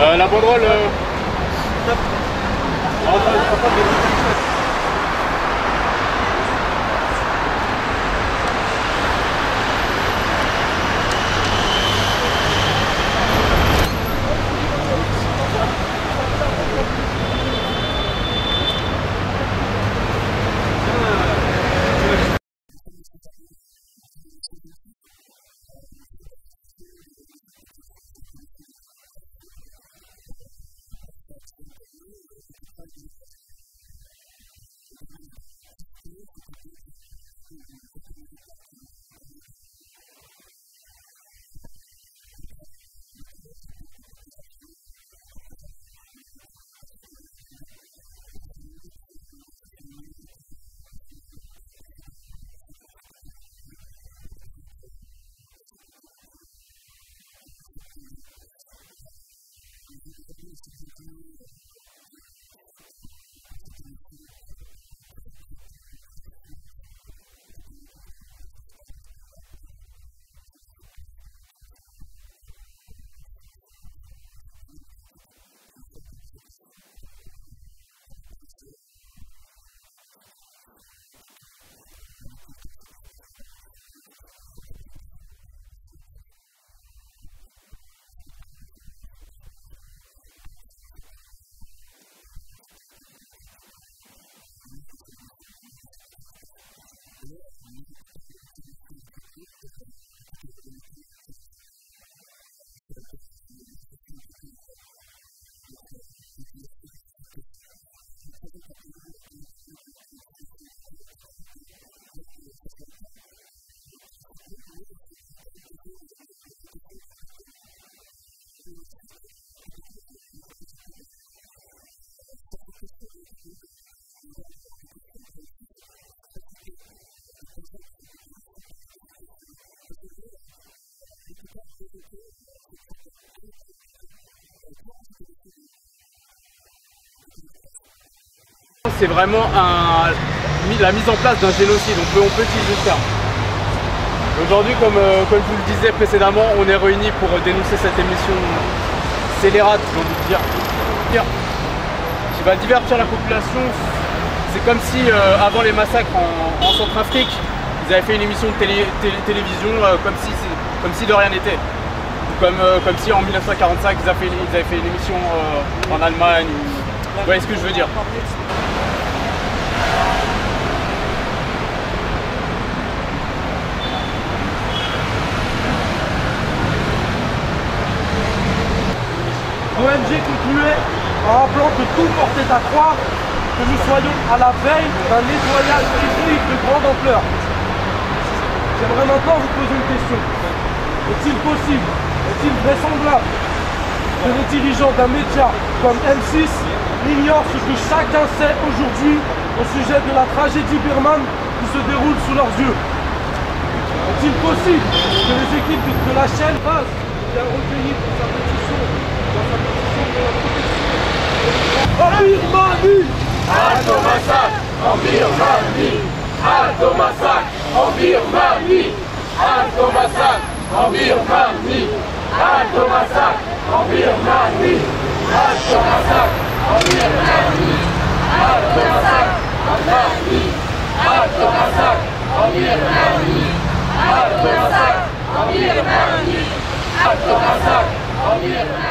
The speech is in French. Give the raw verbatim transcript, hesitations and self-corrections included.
Euh, la banderole... Euh... C'est vraiment un, la mise en place d'un génocide, on peut, on peut utiliser ce terme. Aujourd'hui, comme, euh, comme je vous le disais précédemment, on est réunis pour dénoncer cette émission scélérate, j'ai envie de dire, qui va divertir la population. C'est comme si, euh, avant les massacres en, en Centrafrique, ils avaient fait une émission de télé, télé, télévision euh, comme, si, comme si de rien n'était. Comme, euh, comme si en mille neuf cent quarante-cinq, ils avaient fait, ils avaient fait une émission euh, en Allemagne. Vous voyez ce que je veux dire? L'O N G concluait en rappelant que tout portait à croire que nous soyons à la veille d'un nettoyage ethnique de grande ampleur. J'aimerais maintenant vous poser une question. Est-il possible, est-il vraisemblable que les dirigeants d'un média comme M six ignorent ce que chacun sait aujourd'hui au sujet de la tragédie birmane qui se déroule sous leurs yeux? Est-il possible que les équipes de la chaîne Buzz, bien recueillies pour sa pétition, dans sa pétition pour la protection en Birmanie, Halte au massacre en Birmanie, halte au massacre en Birmanie, halte au massacre en Birmanie, halte au massacre en Birmanie, halte au massacre en Birmanie, halte au massacre en Birmanie, halte au massacre en Birmanie, halte au massacre en Birmanie, halte au massacre en Birmanie.